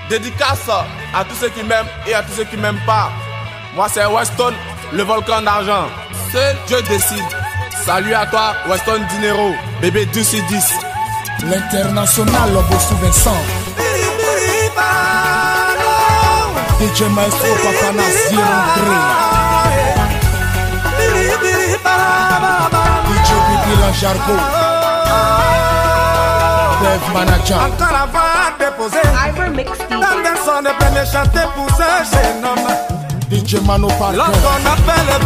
Dédicace à tous ceux qui m'aiment et à tous ceux qui m'aiment pas. Moi c'est Weston, le volcan d'argent. Seul Dieu décide. Salut à toi Weston Dinero, bébé 12/10. L'international Bossou Vincent. DJ Maestro Papanas André. DJ Bibi la Jargo. Dev Manager. Encore avant de déposer Ivor Mixed Anderson est premier chanté pour ce jeune homme. DJ Mano Parker. Lorsqu'on appelle le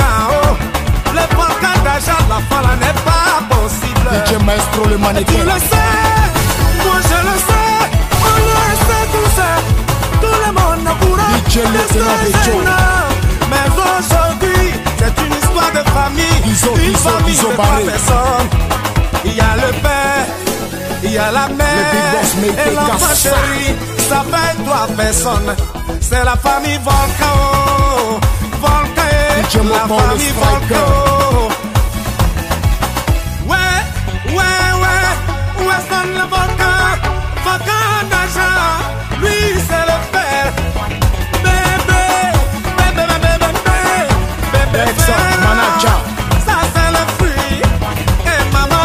volcan d'argent, la folle n'est pas possible. DJ Maestro le Tu mannequin. le sais, moi je le sais, on le sait tout ça. Tout le monde pourra DJ Lieutenant Bejo. Mais aujourd'hui, c'est une histoire de famille. Une famille de trois personnes. Il y a le père, il y a la mère et l'enfant chéri. Ça fait trois personnes. C'est la famille Volcan. Volcan, la famille Volcan. Où est le volcan? Volcan d'argent, lui c'est le père. Bébé, Manager. ça c'est le fruit. Et maman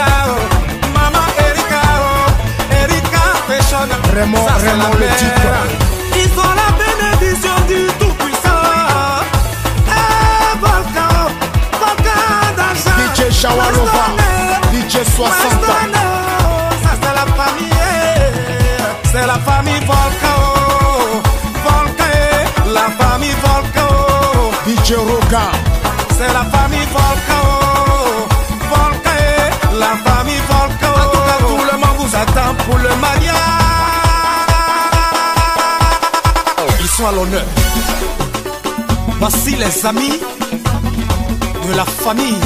Erika Fashion. Raymond, Ça, c'est Raymond la le mère. titre. Ils ont la bénédiction du Tout-Puissant. Volcan d'argent. DJ Shawarova. DJ 60. Ça c'est la famille. C'est la famille Volcan. Volcan, la famille Volcan. DJ Roga. C'est la famille Volcan. Volcan, la famille Volcan. En tout cas, tout le monde vous attend pour le mariage. Ils sont à l'honneur. Voici les amis de la famille.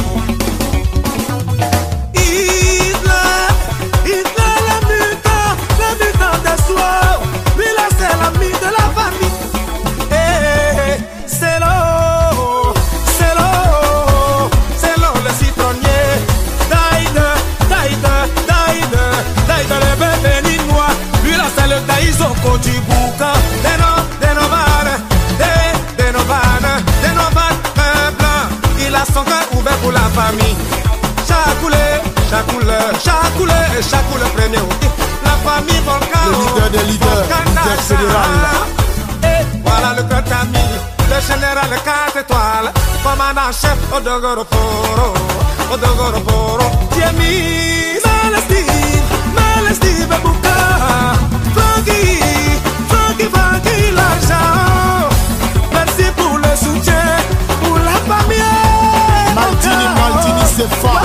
Hitler, le mutant des soirs. Lui là, c'est l'ami de la famille. C'est l'eau, le citronnier. Daïde, le bébé ninois. Lui là, c'est le Daïzoko du boucan. Des Novan, blanc. Il a son cœur ouvert pour la famille. Chacoulé, premier. La famille Volcan. Le leader des leaders, leader fédéral. Et voilà le grand ami, le général 4 étoiles, commandant chef Odogoroporo. Tiemi, Malestine, Bouka, Frankie, l'argent. Merci pour le soutien, pour la famille. Maldini, c'est fort.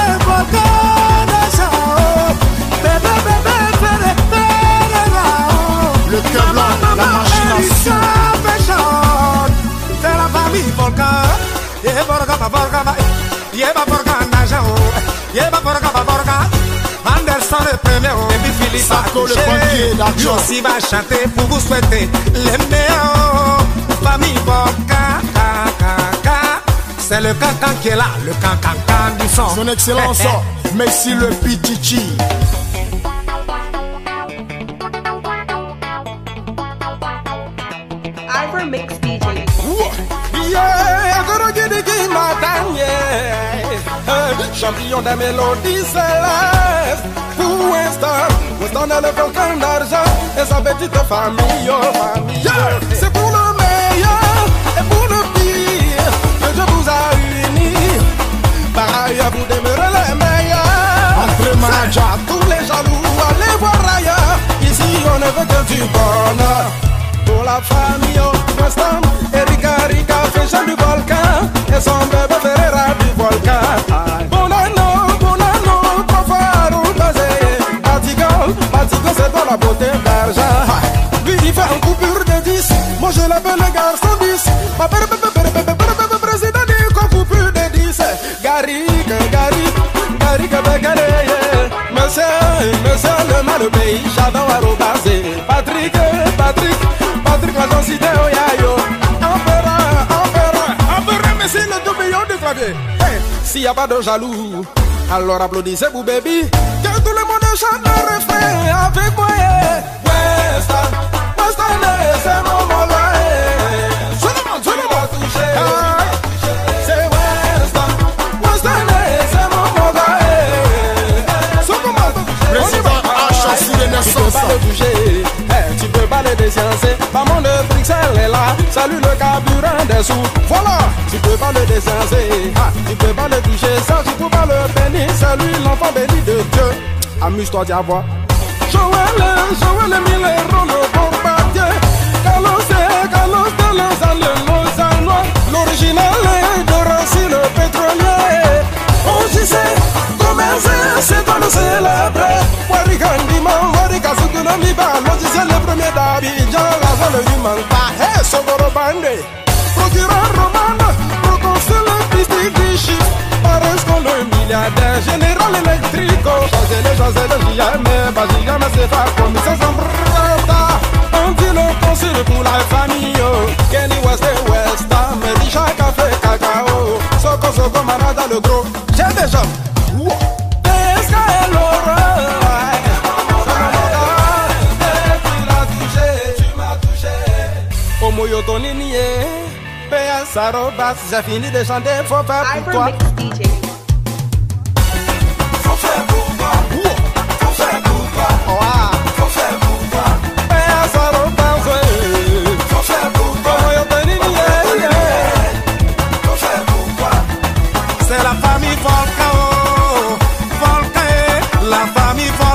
Le cœur blanc, la machination. C'est la famille Volcan. Anderson le premier, et puis Philippe Sarko le banquier d'argent. Lui aussi va chanter pour vous souhaiter les meilleurs. Famille Volcan. C'est le cancan qui est là, le cancan du son. Son excellence, Messi le Pichichi. Ivor Mixed DJ. Yeah, gonna get the game out, yeah. Champion des mélodies célestes. Pour Weston est le volcan d'argent. Et sa petite famille, yeah. C'est pour le meilleur et pour le pire que Dieu vous a unis. Pareil, vous demeurez les meilleurs. Entrée manager. À tous les jaloux, allez voir ailleurs. Ici, on ne veut que du bonheur. Pour la famille, Weston, Erika Fashion du volcan. Et son bébé Ferreira du volcan. Bon anneau, profaro, basé. Batigo, c'est dans la beauté d'argent. Lui, il fait un coupure de 10. Moi, je l'appelle le garçon 10. Ma président dit qu'on coupure de 10. Gary, Monsieur le mal au pays, j'adore à rebasser. Patrick, la densité au yayo. Empereur, mais c'est le tourbillon du clavier. Hey, s'il n'y a pas de jaloux, alors applaudissez pour baby. Que tout le monde chante le refrain avec moi. Weston. tu peux pas le toucher, tu peux pas le déciencer. Maman de Bruxelles est là, salut le carburant des sous. Voilà, tu peux pas le déciencer, tu peux pas le toucher. Ça, tu peux pas le bénir, salut l'enfant béni de Dieu. Amuse-toi, diable. Joël, Mille, le bombardier. Carlos de Lausanne, l'original est de Rossi, le pétrolier. On disait, commercer, c'est dans le célèbre. Warigandima, Warikasukunomiba, l'on le premier d'Abidjan, la zone du Manta, hey, Sogoro Bande. Procureur Roman, proconsul Pistic, Paresco le milliardaire, général électrico. Chazelle, jamais, c'est pas comme ça, on dit le conseil pour la famille. Kenny West et West Ham, Richa Café Cacao. Soko, Manada le gros, j'ai des jambes. Pesca et l'horreur. Tu m'as touché. Omoyotonini, PS Arobas, j'ai fini de chanter, faut faire pour toi. Cyber Mix DJ. Faut faire pour toi. Faut faire pour toi. Faut faire pour toi. PS Arobas, faut faire pour toi. Omoyotonini, faut faire pour toi. C'est la famille Volcan, la famille Volcan.